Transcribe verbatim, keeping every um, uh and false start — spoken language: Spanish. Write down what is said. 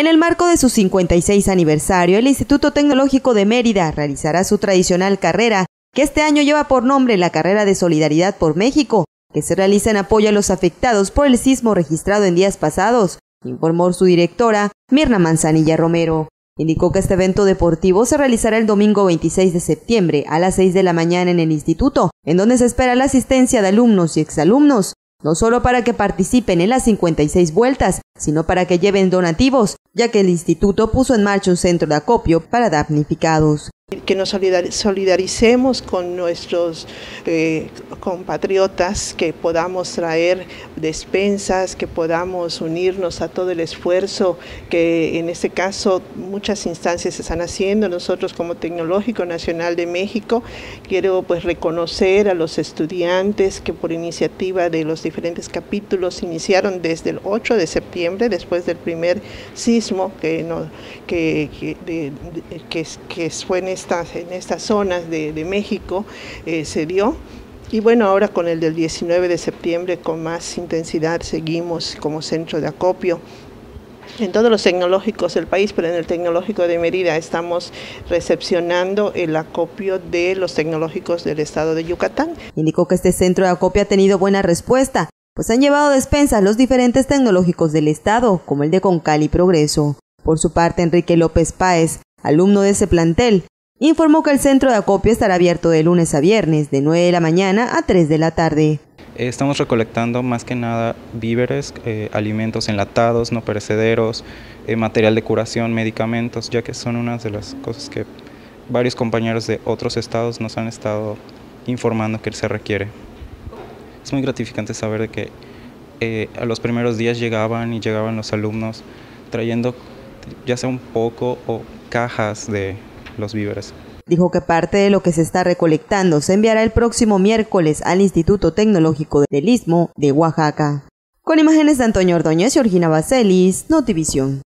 En el marco de su cincuenta y seis aniversario, el Instituto Tecnológico de Mérida realizará su tradicional carrera, que este año lleva por nombre la Carrera de Solidaridad por México, que se realiza en apoyo a los afectados por el sismo registrado en días pasados, informó su directora, Mirna Manzanilla Romero. Indicó que este evento deportivo se realizará el domingo veintiséis de septiembre a las seis de la mañana en el instituto, en donde se espera la asistencia de alumnos y exalumnos, no solo para que participen en las cincuenta y seis vueltas, sino para que lleven donativos, ya que el instituto puso en marcha un centro de acopio para damnificados. Que nos solidaricemos con nuestros eh, compatriotas, que podamos traer despensas, que podamos unirnos a todo el esfuerzo que en este caso muchas instancias están haciendo. Nosotros como Tecnológico Nacional de México quiero pues reconocer a los estudiantes que por iniciativa de los diferentes capítulos iniciaron desde el ocho de septiembre, después del primer sismo que, no, que, que, de, de, que, que fue en Estas, en estas zonas de, de México eh, se dio, y bueno, ahora con el del diecinueve de septiembre con más intensidad seguimos como centro de acopio en todos los tecnológicos del país, pero en el Tecnológico de Mérida estamos recepcionando el acopio de los tecnológicos del estado de Yucatán. Indicó que este centro de acopio ha tenido buena respuesta, pues han llevado despensas los diferentes tecnológicos del estado, como el de Concal y Progreso. Por su parte, Enrique López Páez, alumno de ese plantel, informó que el centro de acopio estará abierto de lunes a viernes, de nueve de la mañana a tres de la tarde. Estamos recolectando más que nada víveres, eh, alimentos enlatados, no perecederos, eh, material de curación, medicamentos, ya que son unas de las cosas que varios compañeros de otros estados nos han estado informando que se requiere. Es muy gratificante saber de que eh, a los primeros días llegaban y llegaban los alumnos trayendo ya sea un poco o cajas de los víveres. Dijo que parte de lo que se está recolectando se enviará el próximo miércoles al Instituto Tecnológico del Istmo de Oaxaca. Con imágenes de Antonio Ordóñez y Georgina Baselis, Notivisión.